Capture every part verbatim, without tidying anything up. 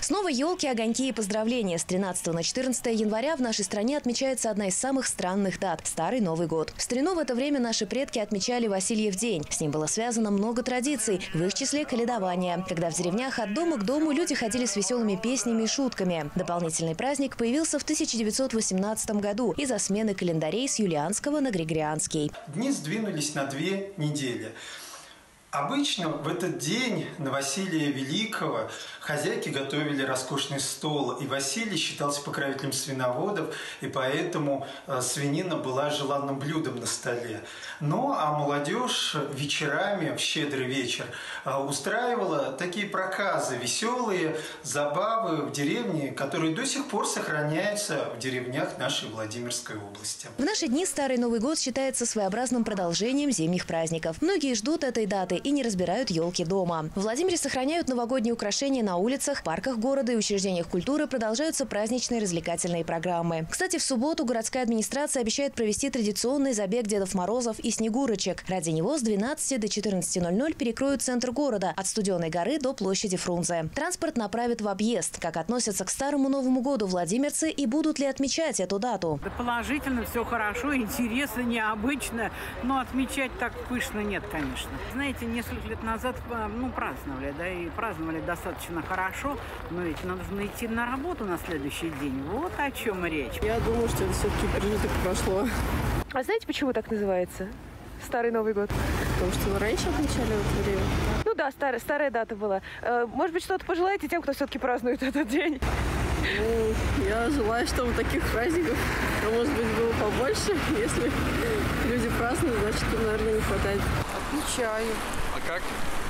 Снова елки, огоньки и поздравления. С тринадцатого на четырнадцатое января в нашей стране отмечается одна из самых странных дат – Старый Новый год. В старину в это время наши предки отмечали Васильев день. С ним было связано много традиций, в их числе каледование, когда в деревнях от дома к дому люди ходили с веселыми песнями и шутками. Дополнительный праздник появился в тысяча девятьсот восемнадцатом году из-за смены календарей с юлианского на григорианский. Дни сдвинулись на две недели. Обычно в этот день на Василия Великого хозяйки готовили роскошный стол, и Василий считался покровителем свиноводов, и поэтому свинина была желанным блюдом на столе. Ну а молодежь вечерами, в щедрый вечер, устраивала такие проказы, веселые забавы в деревне, которые до сих пор сохраняются в деревнях нашей Владимирской области. В наши дни Старый Новый год считается своеобразным продолжением зимних праздников. Многие ждут этой даты и не разбирают елки дома. В Владимире сохраняют новогодние украшения на улицах, парках города и учреждениях культуры, продолжаются праздничные развлекательные программы. Кстати, в субботу городская администрация обещает провести традиционный забег Дедов Морозов и Снегурочек. Ради него с двенадцати до четырнадцати ноль-ноль перекроют центр города от Студеной горы до площади Фрунзе. Транспорт направят в объезд. Как относятся к Старому Новому году владимирцы и будут ли отмечать эту дату? Да положительно, все хорошо, интересно, необычно, но отмечать так пышно нет, конечно. Знаете, несколько лет назад ну, праздновали, да, и праздновали достаточно хорошо, но ведь нужно идти на работу на следующий день. Вот о чем речь. Я думаю, что это все-таки пережиток прошло. А знаете, почему так называется? Старый Новый год. Потому что раньше отмечали в это время. Ну да, старая, старая дата была. Может быть, что-то пожелаете тем, кто все-таки празднует этот день? Ну, я желаю, чтобы таких праздников, а может быть, было побольше. Если люди празднуют, значит, им, наверное, не хватает. Отмечаю. А как?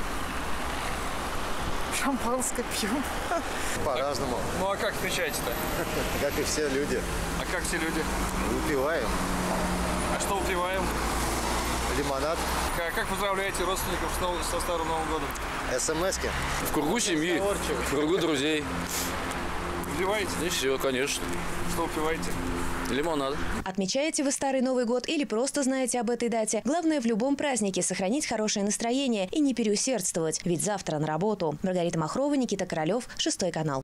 Шампанское пьем. По-разному. Ну а как отмечаете-то? Как и все люди. А как все люди? Выпиваем. А что выпиваем? Лимонад. Как, как поздравляете родственников с нов... со Старым Новым годом? СМСки. В кругу семьи, в кругу друзей. Выпиваете? И все, конечно. Что выпиваете? Лимонад. Отмечаете вы Старый Новый год или просто знаете об этой дате? Главное в любом празднике сохранить хорошее настроение и не переусердствовать, ведь завтра на работу. Маргарита Махрова, Никита Королев, Шестой канал.